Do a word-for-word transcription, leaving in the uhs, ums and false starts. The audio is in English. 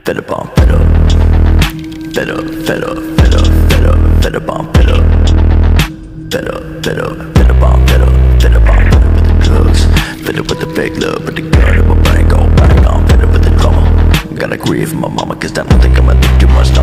Fed up on fed up. Fed up, fed up, fed up, fed up, fed up on fed up. Fed up, fed up, fed up on fed up. Fed up on fed up with the drugs. Fed up with the fake love, with the gun in my brain go bang on. Fed up with the drama. Gotta grieve my mama, cause I don't think I'ma think too much.